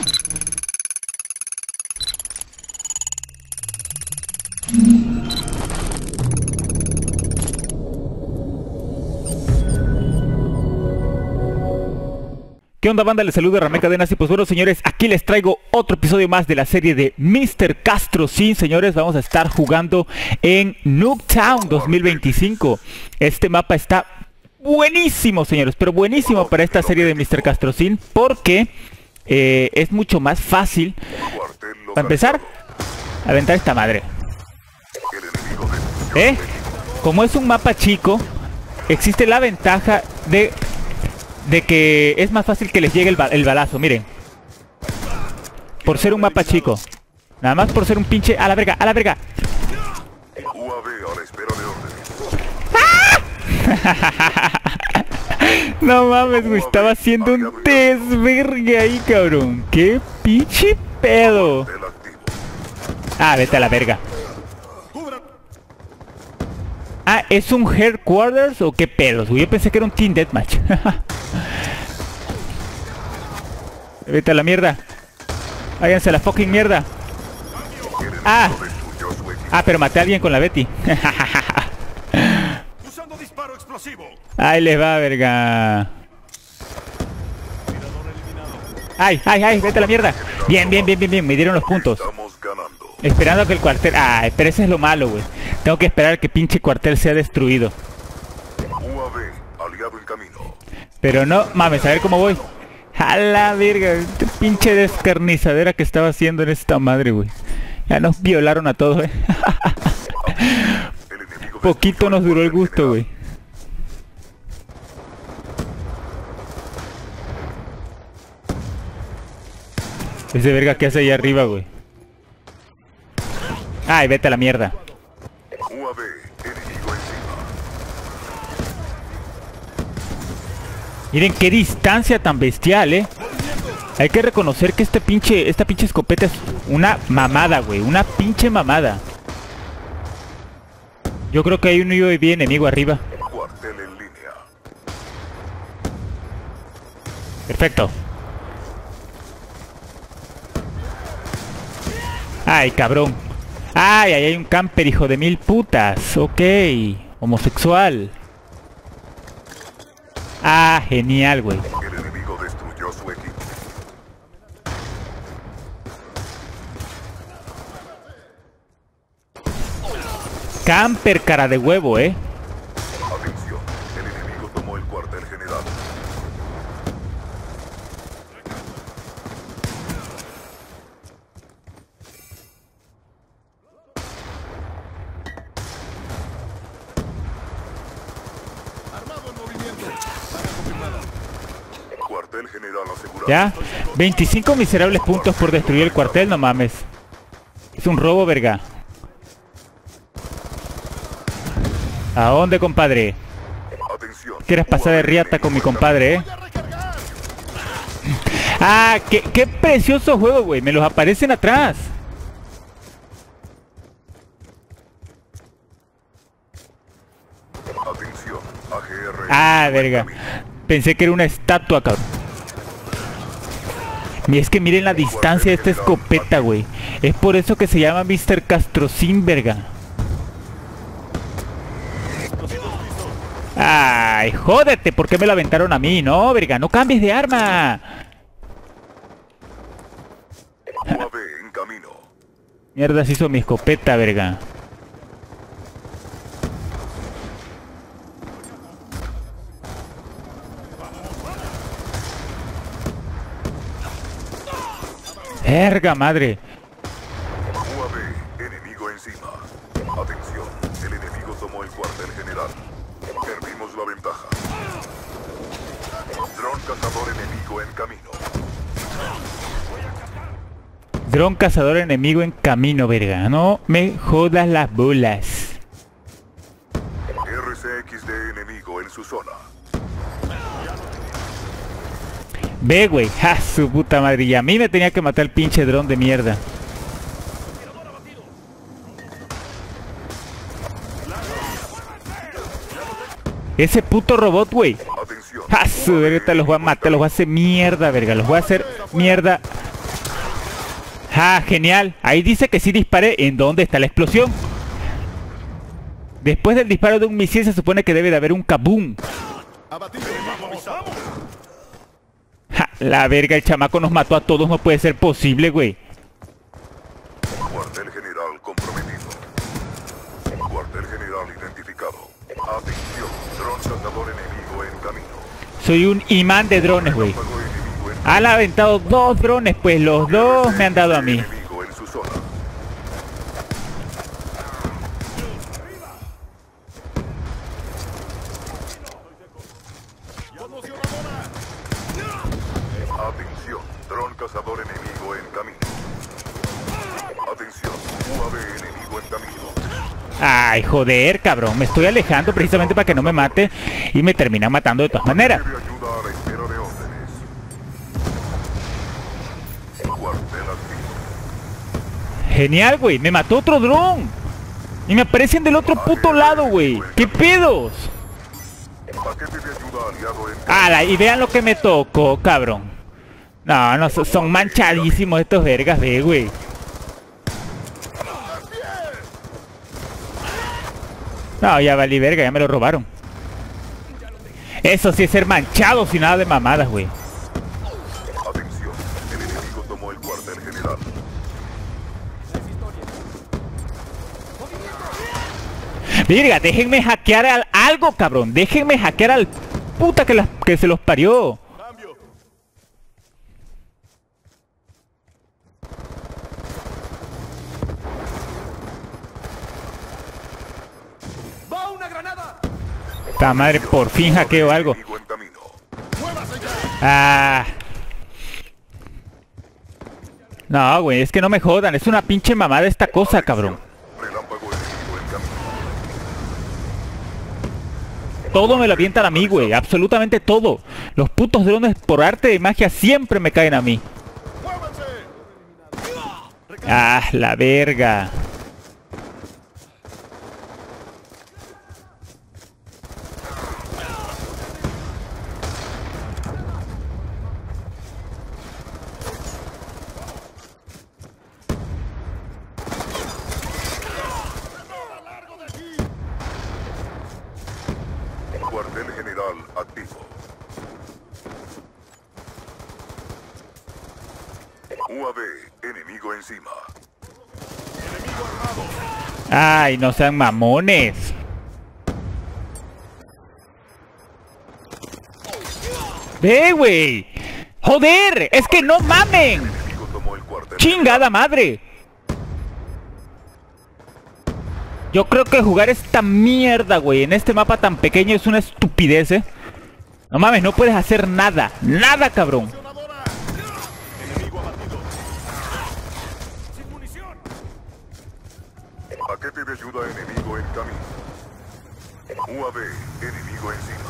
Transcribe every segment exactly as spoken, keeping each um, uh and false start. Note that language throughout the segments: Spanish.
¿Qué onda, banda? Les saluda Ramé Cadenas y pues bueno, señores, aquí les traigo otro episodio más de la serie de míster Castrocin. Señores, vamos a estar jugando en Nuketown dos mil veinticinco. Este mapa está buenísimo, señores, pero buenísimo para esta serie de míster Castrocin porque eh, es mucho más fácil, para empezar, aventar esta madre. ¿Eh? Como es un mapa chico, existe la ventaja de... de que es más fácil que les llegue el, ba el balazo, miren. Por ser un mapa chico. Nada más por ser un pinche... ¡A la verga! ¡A la verga! ¡Ah! No mames, güey. Estaba haciendo un desvergue ahí, cabrón. ¡Qué pinche pedo! Ah, vete a la verga. Ah, ¿es un Headquarters o qué pedos? Yo pensé que era un Team Deathmatch. Vete a la mierda. Váyanse a la fucking mierda. Ah. Ah, pero maté a alguien con la Betty. Ahí les va, verga. Ay, ay, ay, vete a la mierda. Bien, bien, bien, bien, bien. Me dieron los puntos. Esperando a que el cuartel... Ah, pero ese es lo malo, güey. Tengo que esperar a que pinche cuartel sea destruido. Pero no, mames, a ver cómo voy. A la verga, este pinche descarnizadera que estaba haciendo en esta madre, güey. Ya nos violaron a todos, eh. Poquito nos duró el gusto, güey. Ese verga que hace ahí arriba, güey. Ay, vete a la mierda. Miren qué distancia tan bestial, eh. Hay que reconocer que este pinche, esta pinche escopeta es una mamada, güey. Una pinche mamada. Yo creo que hay un U A V enemigo arriba. Perfecto. Ay, cabrón. Ay, ahí hay un camper, hijo de mil putas. Ok. Homosexual. Ah, genial, güey. El enemigo destruyó su equipo. Camper, cara de huevo, eh. Atención, el enemigo tomó el cuartel general. Cuartel general asegurado. Ya, veinticinco miserables puntos por destruir el cuartel, no mames. Es un robo, verga. ¿A dónde, compadre? Atención. ¿Quieres pasar de riata con mi compadre, eh? Ah, qué, qué precioso juego, güey. Me los aparecen atrás. Atención. A G R. Ah, verga. Pensé que era una estatua, cabrón. Y es que miren la distancia de esta escopeta, güey. Es por eso que se llama míster Castrocin, verga. Ay, jódete, ¿por qué me la aventaron a mí? No, verga, no cambies de arma. U A V en camino. Mierda, se hizo mi escopeta, verga. Verga, madre. U A V, enemigo encima. Atención, el enemigo tomó el cuartel general. Perdimos la ventaja. Dron cazador enemigo en camino. Dron cazador enemigo en camino, verga. No me jodas las bolas. R C X D enemigo en su zona. Ve, güey. Ja, su puta madre. Y a mí me tenía que matar el pinche dron de mierda. Ese puto robot, güey. Atención. Ja, su verga, te los voy a matar. Los voy a hacer mierda, verga. Los voy a hacer mierda. Ah, genial. Ahí dice que sí disparé. ¿En dónde está la explosión? Después del disparo de un misil se supone que debe de haber un kaboom. Ja, la verga, el chamaco nos mató a todos. No puede ser posible, güey. Cuartel general comprometido. Cuartel general identificado. Atención, dron cazador enemigo en camino. Soy un imán de drones, güey. Han aventado dos drones, pues los dos me han dado a mí. Enemigo en su zona. Atención, dron cazador enemigo en camino. Atención, U A V enemigo en camino. Ay, joder, cabrón. Me estoy alejando precisamente para que no me mate y me terminan matando de todas maneras. Pide ayuda a la espera de órdenes. Cuartel activo. Genial, güey. Me mató otro dron. Y me aparecen del otro puto lado, güey. ¿Qué pedos? Paquete de ayuda aliado en Ala, y vean lo que me tocó, cabrón. No, no, son- son manchadísimos estos vergas, ve, güey. No, ya valí verga, ya me lo robaron. Eso sí es ser manchado sin nada de mamadas, güey. Atención, el enemigo tomó el cuartel general. Verga, déjenme hackear al algo, cabrón. Déjenme hackear al puta que, las- que se los parió. Esta madre, por fin hackeo algo. Enemigo en camino. Ah. No, güey, es que no me jodan. Es una pinche mamada esta cosa, cabrón. Relámpago enemigo en camino. Todo me lo avientan a mí, güey. Absolutamente todo. Los putos drones por arte de magia siempre me caen a mí. Ah, la verga. Cuartel general activo. U A V enemigo encima. Ay, no sean mamones. Ve, güey. Joder, es que no mamen. Enemigo tomó el cuartel. Chingada madre. Yo creo que jugar esta mierda, güey, en este mapa tan pequeño es una estupidez, ¿eh? No mames, no puedes hacer nada. Nada, cabrón. Paquete de ayuda enemigo en camino. U A V enemigo encima.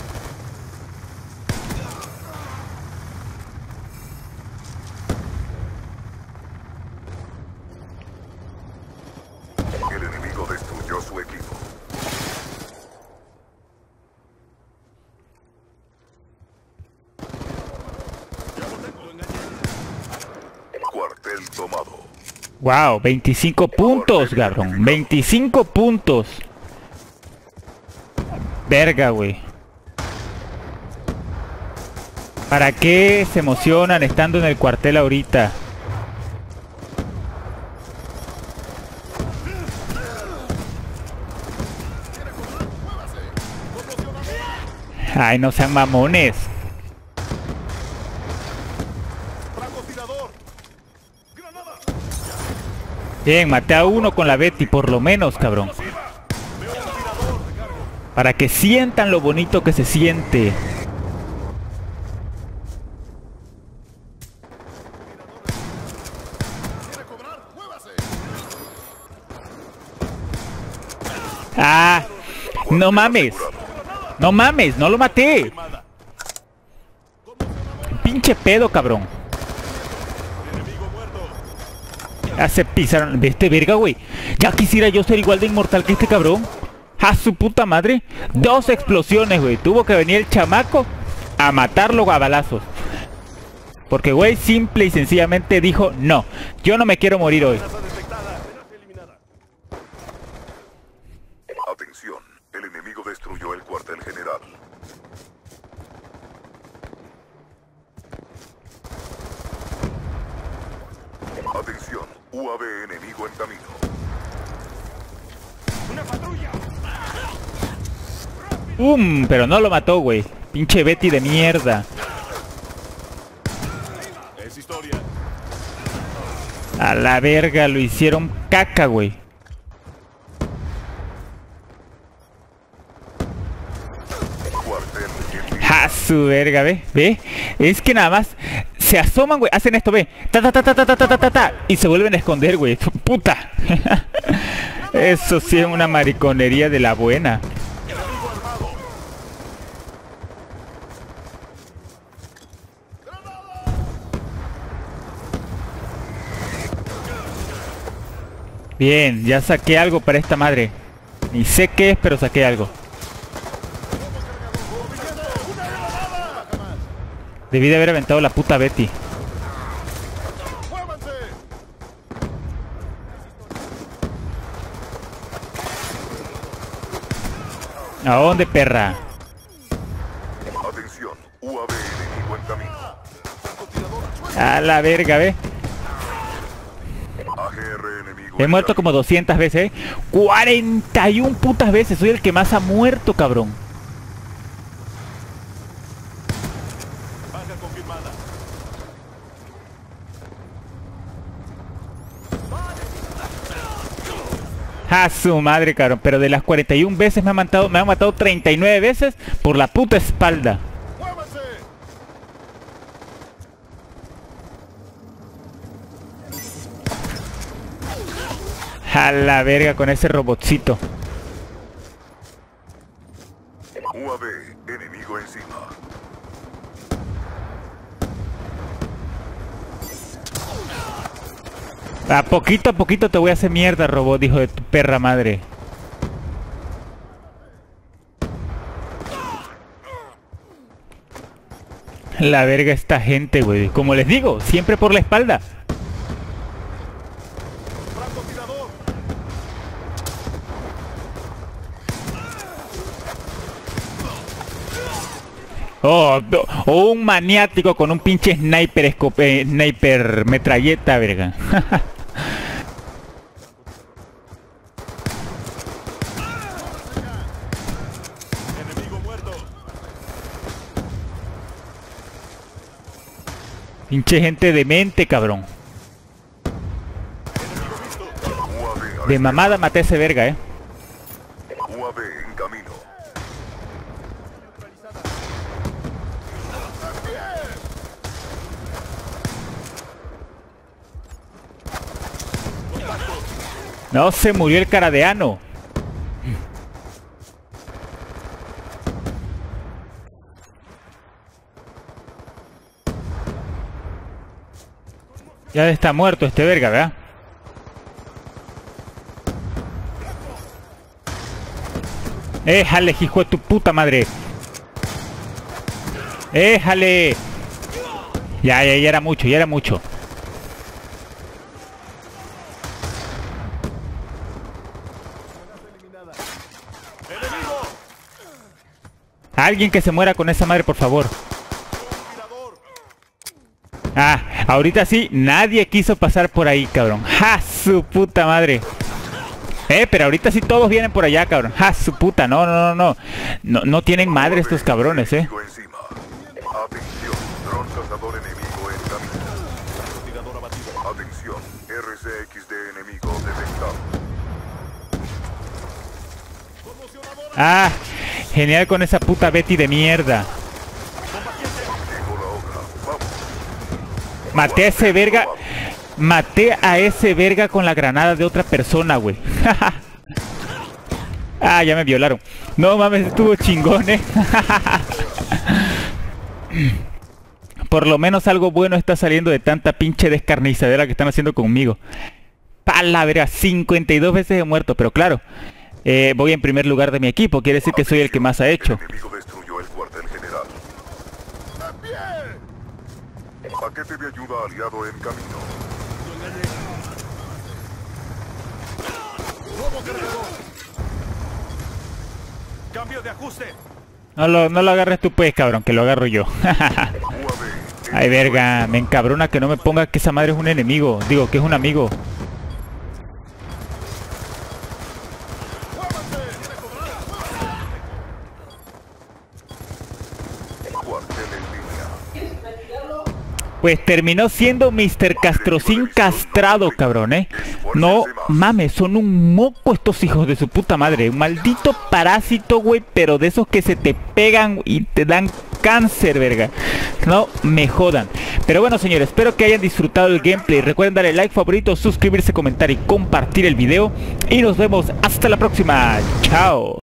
El enemigo destruyó su equipo. Cuartel tomado. Wow, veinticinco puntos, cabrón. veinticinco puntos. Verga, güey. ¿Para qué se emocionan estando en el cuartel ahorita? Ay, no sean mamones. Bien, maté a uno con la Betty, por lo menos, cabrón. Para que sientan lo bonito que se siente. Ah, no mames. No mames, no lo maté. Pinche pedo, cabrón. Ya se pisaron. De este verga, güey. Ya quisiera yo ser igual de inmortal que este cabrón. A su puta madre. Dos explosiones, güey. Tuvo que venir el chamaco a matarlo a balazos. Porque güey simple y sencillamente dijo, no, yo no me quiero morir hoy. Atención, el enemigo destruyó el cuartel general. Atención, U A V enemigo en camino. ¡Una patrulla! Um, pero no lo mató, güey. Pinche Betty de mierda. Es historia. A la verga, lo hicieron caca, güey. Cuartel A su verga, ve, ve. Es que nada más se asoman, güey. Hacen esto, ve. Ta ta ta ta ta ta ta ta ta. Y se vuelven a esconder, güey. Puta. Eso sí es una mariconería de la buena. Bien, ya saqué algo para esta madre. Ni sé qué es, pero saqué algo. Debí de haber aventado la puta Betty. ¿A dónde, perra? Atención, U A V enemigo en camino. A la verga, ve. A G R enemigo He en muerto camino. como doscientas veces, ¿eh? cuarenta y una putas veces. Soy el que más ha muerto, cabrón. Baja confirmada. A su madre, cabrón. Pero de las cuarenta y una veces me han matado, me han matado treinta y nueve veces por la puta espalda. ¡Muévanse! A la verga con ese robotcito. U A V enemigo encima. A poquito a poquito te voy a hacer mierda, robot, hijo de tu perra madre. La verga esta gente, güey. Como les digo, siempre por la espalda. ¡Francotirador! Oh, do- o un maniático con un pinche sniper escope, sniper metralleta, verga. Enemigo muerto. Pinche gente demente, cabrón. U A V al De mamada maté a ese verga, eh. U A V en camino. No, se murió el caradeano. Ya está muerto este verga, ¿verdad? ¡Éjale, hijo de tu puta madre! ¡Éjale! Ya, ya, ya era mucho, ya era mucho. ¡Enemigo! Alguien que se muera con esa madre, por favor. ¡Tirador! Ah, ahorita sí, nadie quiso pasar por ahí, cabrón. ¡Ja, su puta madre! Eh, pero ahorita sí todos vienen por allá, cabrón. ¡Ja, su puta! No, no, no, no. No, no tienen madre estos cabrones, eh. Enemigo encima. Atención, dron cazador enemigo en camino. Tirador abatido. Atención, R C X D enemigo detectado. ¡Conmocionadora! Ah, genial con esa puta Betty de mierda. Llegó la hora. Vamos. Maté a ese verga. Maté a ese verga con la granada de otra persona, güey. Ah, ya me violaron. No mames, estuvo chingón, eh. Por lo menos algo bueno está saliendo de tanta pinche descarnizadera que están haciendo conmigo. Palabra, cincuenta y dos veces he muerto, pero claro, eh, voy en primer lugar de mi equipo, quiere decir que soy el que más ha hecho. El enemigo destruyó el cuartel general. Paquete de ayuda aliado en camino. Nuevo cargador. Cambio de ajuste. No lo, no lo agarres tú pues, cabrón, que lo agarro yo. U A V. Ay, verga, me encabrona que no me ponga que esa madre es un enemigo. Digo, que es un amigo. Cuartel en línea. Pues terminó siendo mister Castrocín castrado, cabrón, ¿eh? No mames, son un moco estos hijos de su puta madre. Un maldito parásito, güey, pero de esos que se te pegan y te dan cáncer, verga. No me jodan. Pero bueno, señores, espero que hayan disfrutado el gameplay. Recuerden darle like, favorito, suscribirse, comentar y compartir el video. Y nos vemos hasta la próxima. Chao.